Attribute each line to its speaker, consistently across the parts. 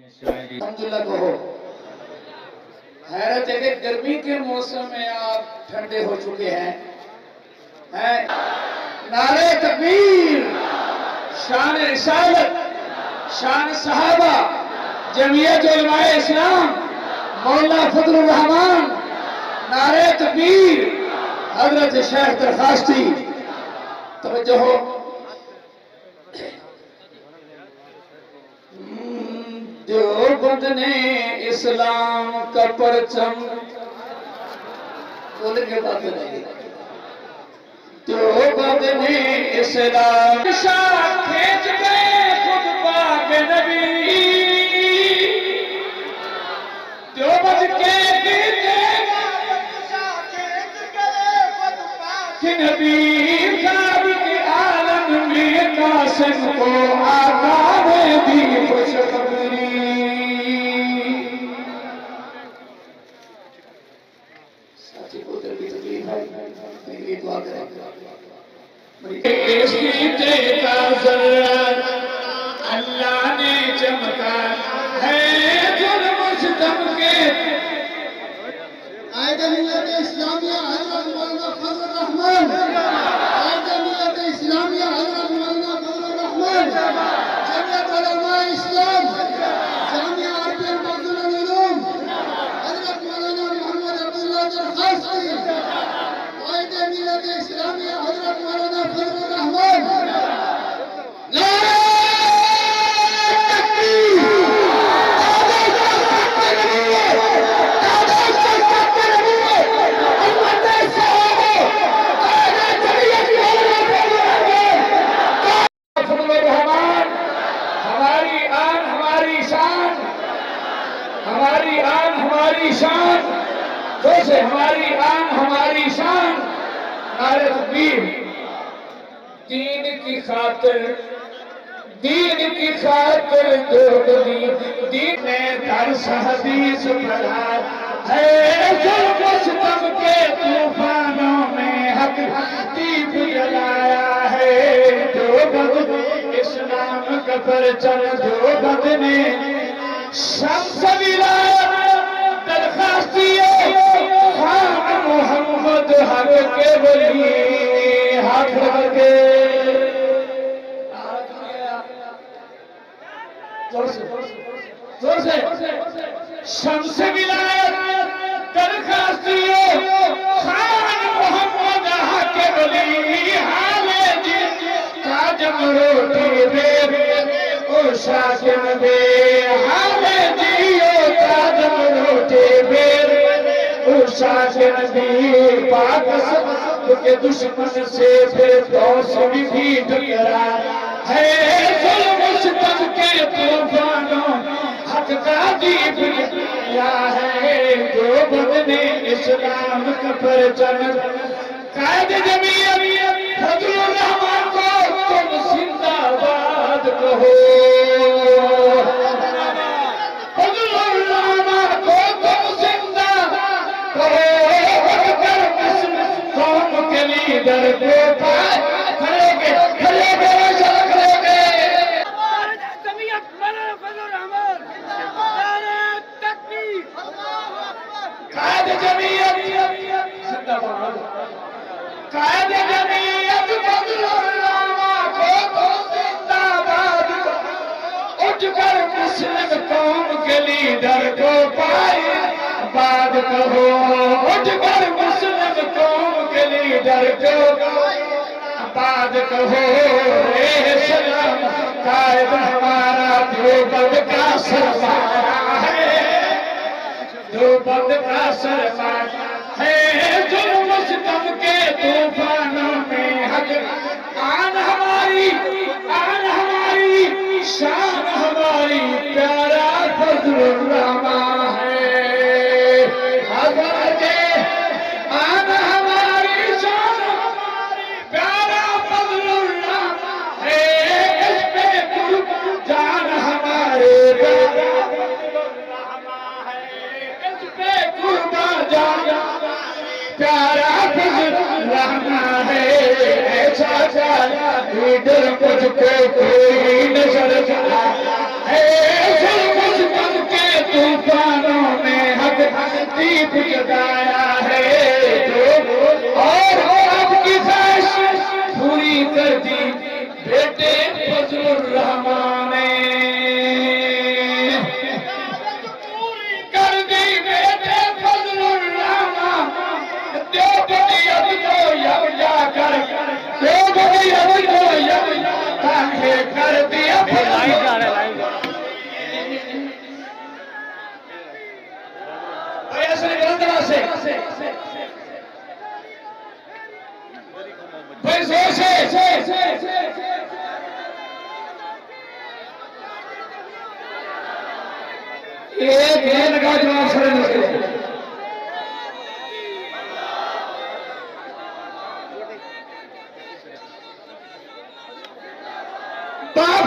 Speaker 1: الحمدللہ کہو حیرت ہے کہ گرمی کے موسم میں آپ ٹھنڈے ہو چکے ہیں نعرہ تکبیر، شان رسالت، شان صحابہ، جمعیت علماء اسلام، مولانا فضل الرحمان، نعرہ تکبیر، حضرت شیخ درخواستی. توجہ ہو. دیوبند نے اسلام کا پرچم بولیں گے بات نہیں. دیوبند نے اسلام شاہ کھینچ گئے خود پاک نبی. دیوبند کے شاہ کھینچ گئے خود پاک نبی. خالق عالم میں قاسم کو آقا نے دی خوشخبری. ساتھی کو در بھی تکلیف ہے میری دعا کریں. اس کی کا ذرہ اللہ نے چمکا ہے ظلم ستم کے.
Speaker 2: قائد ملت اسلامیہ حضرت مولانا فضل الرحمان، قائد ملت اسلامیہ حضرت مولانا فضل الرحمان، جمعیت علماء اسلام، جامعہ عربیہ فضل العلوم حضرت مولانا محمد عبداللہ درخواستی، قائد ملت اسلامیہ حضرت مولانا فضل الرحمان. نعرہ
Speaker 1: ہماری آن ہماری شان، جیسے ہماری آن ہماری شان. نعرہ تکبیر. دین کی خاطر، دین کی خاطر دین نے درس حدیث پڑھا ہے. ظلم و ستم کے طوفانوں میں حق دیپ جلایا ہے. دیوبند اسلام کا پرچم دیوبند نے شمس ولایت درخواستی خان محمد حق کے ولی. ہاتھ رکھ کے زور سے شمس ولایت درخواستی خان محمد حق کے ولی. حالے جن تاجم روٹی بے او شاکن بے. حالے جیو تاجم روٹی بے او شاکن بے. پاک سب کے دشمن سے پھر دوست بھی ٹکرا ہے. ظلم ستم کے طوفانوں حق کا دیپ جلایا ہے. دیوبند نے اسلام کا پرچم. قائد جمعیت فضل الرحمان کو تم زندہ باد کہو. فضل الرحمان کو تم زندہ کہو. اٹھ کر مسلم قوم کے لیڈر کو پائے کھڑے گے کھڑے گے کھڑے گے.
Speaker 3: جمعیت مولانا فضل الرحمان، نعرہ تکبیر.
Speaker 1: قائد جمعیت زندہ باد. قائد جمعیت فضل الرحمان کو تم زندہ باد کہو. اٹھ کر مسلم قوم کے لیڈر کو پائے باد کہو. اٹھ کر مسلم قوم کے لیڈر کو باد کہو. اے سلام قائد ہمارا دیوبند کا سرمایہ ہے. دیوبند کا سرمایہ ہے. ظلم و ستم کے طوفانوں میں حق. آن ہماری شان ہماری پیارا فضل الرحمان ہے. حضرت آن ہماری شان پیارا فضل الرحمان ہے. اس پہ قربان جان ہمارے پیارا فضل الرحمان ہے. اس پہ قربان جان پیارا فضل الرحمان ہے. ایسا جانا لیڈر مجھ کو کوئی نظر ہے. ظلم و ستم ایک ہے لگا جواب سڑے نکلے باپ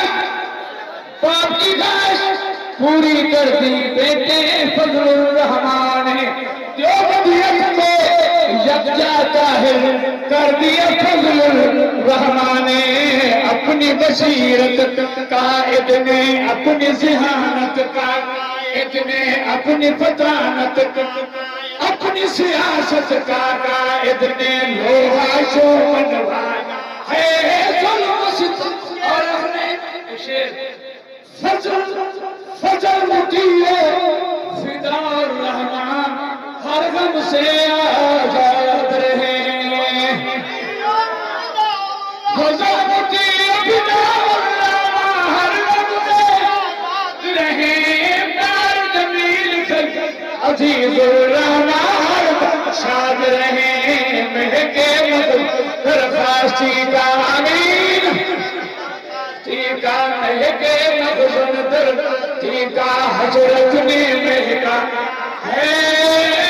Speaker 1: کی خواہش پوری کر دی بیٹے فضل الرحمان نے دیوبندیت کو یکجا طاہر کر دیا فضل الرحمان نے اپنی بصیرت قائد نے اپنی ذہانت قائد نے اپنی فطانت اپنی سیاست کا قائد نے لوہا شو بنوایا ہے ظلم ستم اور اپنے فجر مطیع فدا الرحمن ہر غم سے آزاد رہے فجر مطیع فدا الرحمن ہر غم سے آزاد رہے دار جمیل خلق عزیز الرحمن ہر غم شاد رہے مہکے مدد درخواستی کا امین ٹھیکا مہکے مغزن در ٹھیکا حجرت میں مہکا ہے